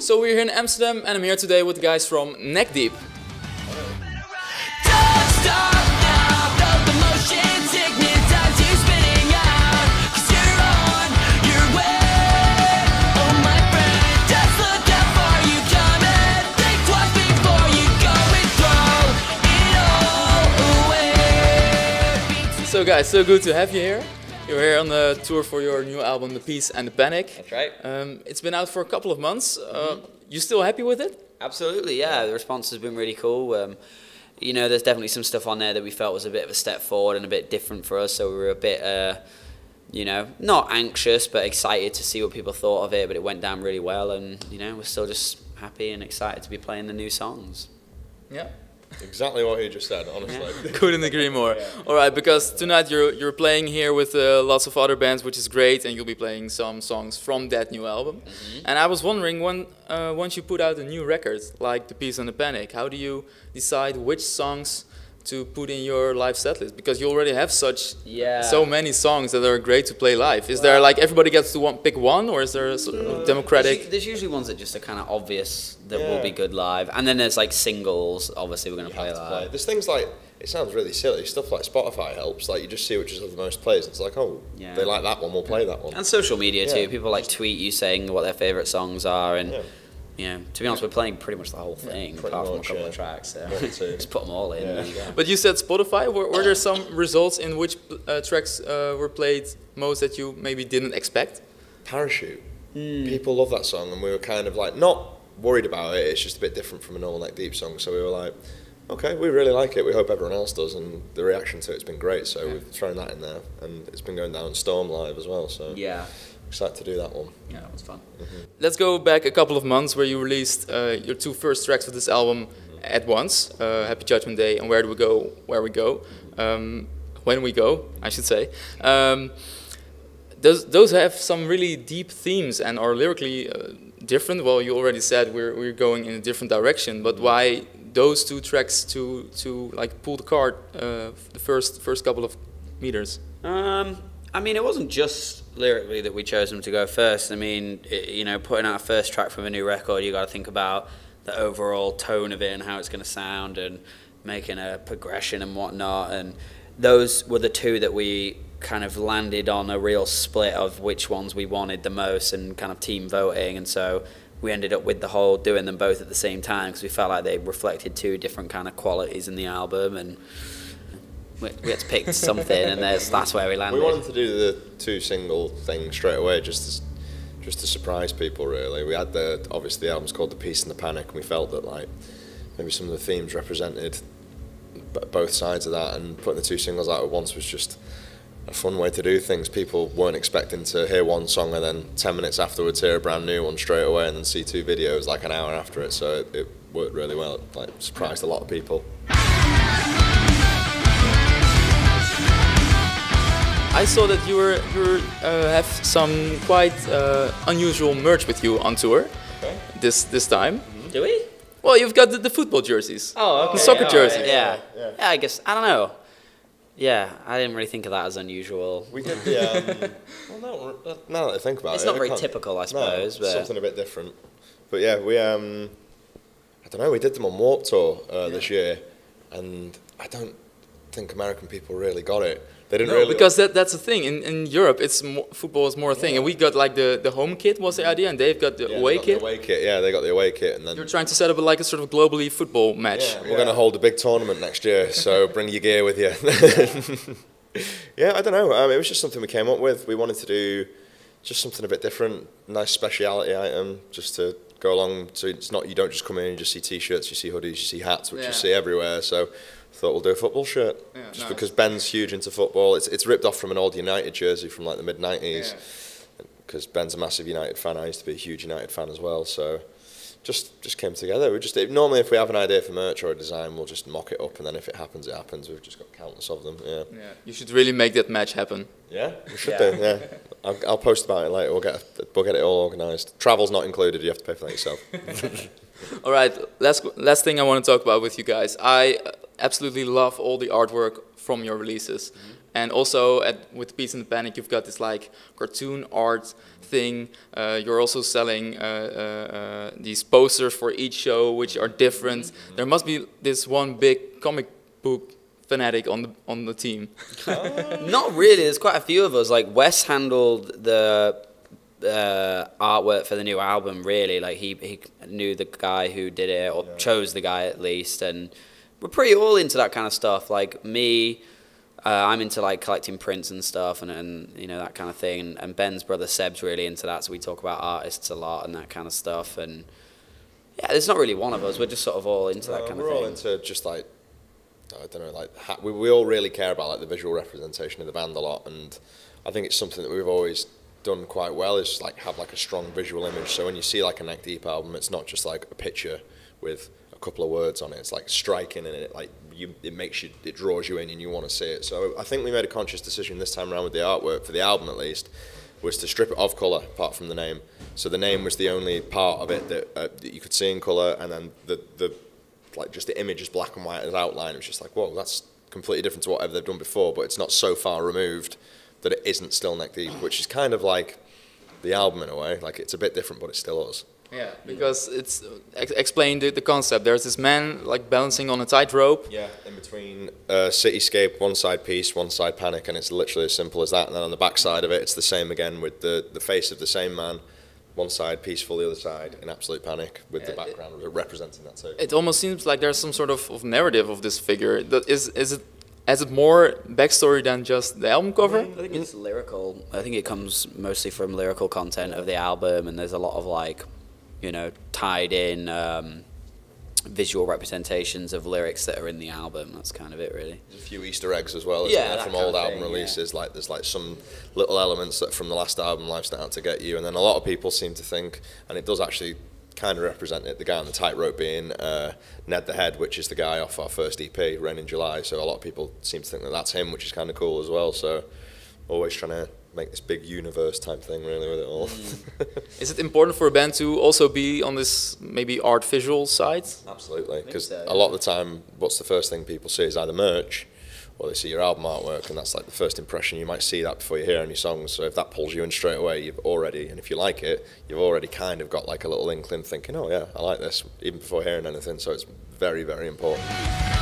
So we're here in Amsterdam and I'm here today with the guys from Neck Deep. So guys, so good to have you here. You're here on the tour for your new album, The Peace and the Panic. That's right. It's been out for a couple of months. You still happy with it? Absolutely, yeah. The response has been really cool. You know, there's definitely some stuff on there that we felt was a bit of a step forward and a bit different for us. So we were a bit, you know, not anxious, but excited to see what people thought of it. But it went down really well, and you know, we're still just happy and excited to be playing the new songs. Yeah. Exactly what he just said, honestly. Couldn't agree more. All right, because tonight you're playing here with lots of other bands, which is great, and you'll be playing some songs from that new album. And I was wondering, when once you put out a new record like The Peace and the Panic, how do you decide which songs to put in your live set list? Because you already have so many songs that are great to play live. Is there like everybody gets to pick one, or is there a sort of democratic? There's usually ones that just are kind of obvious that will be good live, and then there's like singles. Obviously, we're going to play live. There's things like, it sounds really silly, stuff like Spotify helps. Like you just see which is the most plays. It's like, oh, they like that one, we'll play that one. And social media too. People like tweet you saying what their favourite songs are, and. You know, to be honest, we're playing pretty much the whole thing, apart from a couple of tracks. So just put them all in. There you go. But you said Spotify. Were there some results in which tracks were played most that you maybe didn't expect? Parachute. People love that song, and we were kind of like not worried about it. It's just a bit different from a normal Neck Deep song, so we were like, okay, we really like it. We hope everyone else does, and the reaction to it's been great. So we've thrown that in there, and it's been going down Storm live as well. So excited to do that one. Yeah, that was fun. Let's go back a couple of months where you released your two first tracks of this album at once, Happy Judgment Day and Where Do We Go, Where We Go, When We Go, I should say. Those have some really deep themes and are lyrically different. Well, you already said we're going in a different direction, but why those two tracks to like pull the cart the first couple of meters? I mean, it wasn't just lyrically that we chose them to go first. I mean, you know, putting out a first track from a new record, you got to think about the overall tone of it and how it's going to sound, and making a progression and whatnot. And those were the two that we kind of landed on a real split of which ones we wanted the most, and kind of team voting. And so we ended up with the whole doing them both at the same time, because we felt like they reflected two different kind of qualities in the album, and we had to pick something, and that's where we landed. We wanted to do the two single thing straight away, just to surprise people. Really, we had obviously the album's called The Peace and the Panic, and we felt that like maybe some of the themes represented both sides of that, and putting the two singles out at once was just a fun way to do things. People weren't expecting to hear one song and then 10 minutes afterwards hear a brand new one straight away, and then see two videos like an hour after it. So it worked really well. It like surprised a lot of people. I saw that you have some quite unusual merch with you on tour this time. Do we? Well, you've got the football jerseys. Oh, okay. The soccer jerseys. Right. Yeah, I guess, I don't know. Yeah, I didn't really think of that as unusual. We did the, well, no, now that I think about it's it. It's not very typical, I suppose. No, but something a bit different. But yeah, we, I don't know, we did them on Warped Tour this year, and I don't think American people really got it. They didn't really, because that's the thing. In Europe, football is more a thing, and we got like the home kit was the idea, and they've got the away kit. The away kit, yeah, they got the away kit, and then you're trying to set up like a sort of globally football match. Yeah, we're going to hold a big tournament next year, so bring your gear with you. Yeah, I don't know. It was just something we came up with. We wanted to do just something a bit different, nice speciality item, just to go along. So it's not, you don't just come in and you just see t-shirts, you see hoodies, you see hats, which you see everywhere. So thought we'll do a football shirt, just because Ben's huge into football. It's ripped off from an old United jersey from like the mid-90s, because Ben's a massive United fan. I used to be a huge United fan as well, so just came together. Normally if we have an idea for merch or a design, we'll just mock it up, and then if it happens, it happens. We've just got countless of them. Yeah. You should really make that match happen. Yeah, we should do. Yeah, I'll post about it later. We'll get it all organised. Travel's not included. You have to pay for that yourself. All right, last thing I want to talk about with you guys. I absolutely love all the artwork from your releases. And also with Peace and the Panic, you've got this like cartoon art thing. You're also selling these posters for each show, which are different. There must be this one big comic book fanatic on the team. Not really. There's quite a few of us. Like Wes handled the artwork for the new album. Really, like he knew the guy who did it, or chose the guy at least, and we're pretty all into that kind of stuff. Like me, I'm into like collecting prints and stuff, and you know, that kind of thing. And Ben's brother Seb's really into that, so we talk about artists a lot and that kind of stuff. And yeah, there's not really one of us. We're just sort of all into that kind of thing. We're all into just like, I don't know, like we all really care about like the visual representation of the band a lot, and I think it's something that we've always done quite well, is like have like a strong visual image. So when you see like a Neck Deep album, it's not just like a picture with a couple of words on it. It's like striking, and it draws you in, and you want to see it. So I think we made a conscious decision this time around with the artwork for the album, at least, was to strip it of colour apart from the name. So the name was the only part of it that you could see in colour, and then the like just the image is black and white as outline. It was just like, whoa, that's completely different to whatever they've done before, but it's not so far removed that it isn't still Neck Deep, which is kind of like the album in a way. Like it's a bit different, but it's still us. Yeah, because it's explain the concept. There's this man like balancing on a tightrope. Yeah, in between Cityscape, one side Peace, one side Panic, and it's literally as simple as that. And then on the back side of it, it's the same again with the face of the same man. One side peaceful, the other side in absolute panic, with the background representing that too. It almost seems like there's some sort of narrative of this figure. Has it more backstory than just the album cover? I think it's lyrical. I think it comes mostly from lyrical content of the album, and there's a lot of like, you know, tied in visual representations of lyrics that are in the album. That's kind of it, really. There's a few Easter eggs as well, isn't there, from old album releases. Like there's like some little elements that from the last album, Life's Not Out to Get You, and then a lot of people seem to think, and it does actually kind of represent it, the guy on the tightrope being Ned the Head, which is the guy off our first EP, Rain in July. So a lot of people seem to think that that's him, which is kind of cool as well. So always trying to make this big universe type thing really with it all. Is it important for a band to also be on this maybe art visual side? Absolutely, because a lot of the time what's the first thing people see is either merch or they see your album artwork, and that's like the first impression. You might see that before you hear any songs, so if that pulls you in straight away, you've already, and if you like it, you've already kind of got like a little inkling thinking, oh yeah, I like this, even before hearing anything. So it's very, very important.